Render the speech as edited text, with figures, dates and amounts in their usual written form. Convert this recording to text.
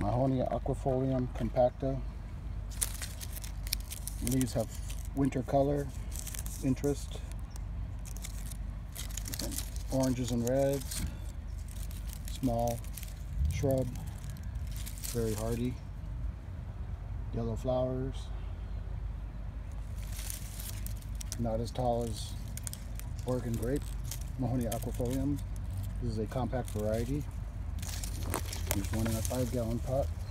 Mahonia aquifolium compacta. Leaves have winter color, interest, oranges and reds. Small shrub, very hardy. Yellow flowers. Not as tall as Oregon grape. Mahonia aquifolium. This is a compact variety. There's one in a 5-gallon pot.